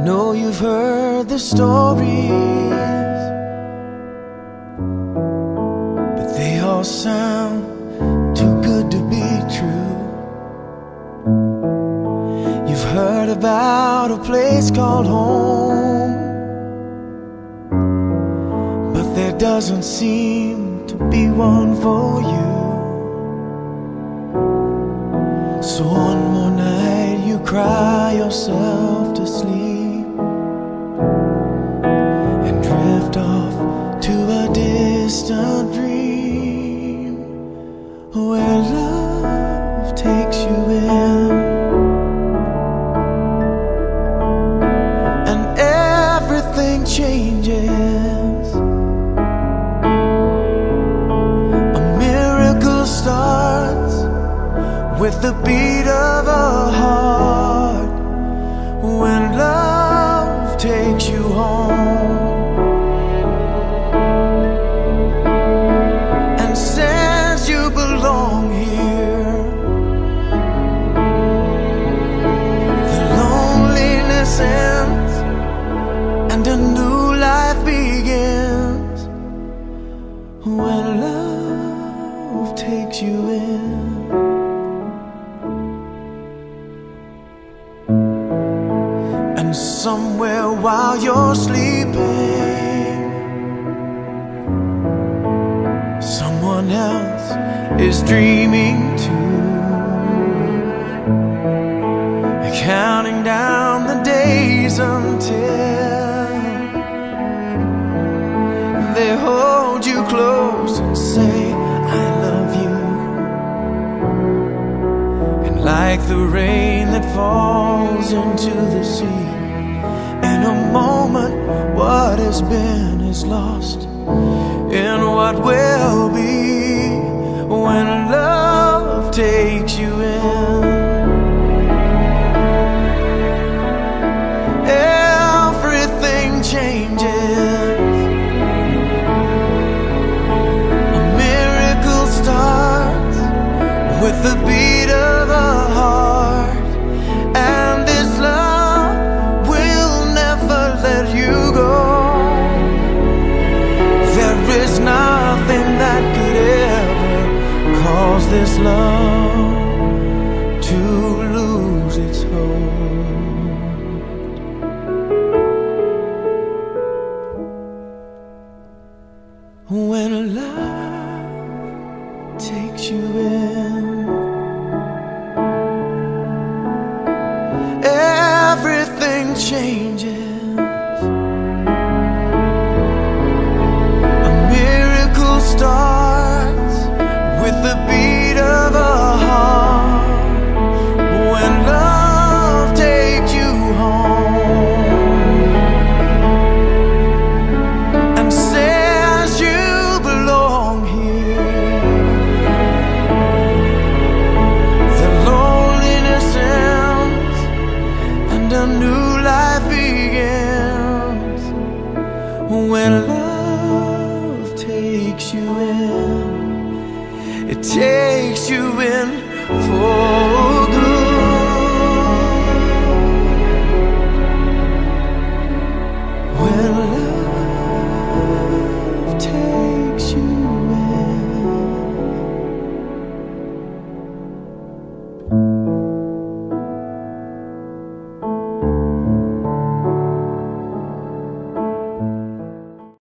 know you've heard the stories, but they all sound too good to be true. You've heard about a place called home, but there doesn't seem to be one for you. So one more night you cry yourself to sleep and drift off to a distant dream where love takes you in, and everything changes. A miracle starts with the beat of a heart when love takes you home and says you belong here. The loneliness ends and a new life begins when love takes you in. Somewhere while you're sleeping, someone else is dreaming too, counting down the days until they hold you close and say, I love you. And like the rain that falls into the sea, in a moment, what has been is lost in what will be when love takes you in. Everything changes. A miracle starts with the beat of a heart, and this love let you go. There is nothing that could ever cause this love to lose its hold. When love takes you in, everything changes. Starts with the beat of a heart when love takes you home and says you belong here. The loneliness ends and a new life begins when love takes you in. It takes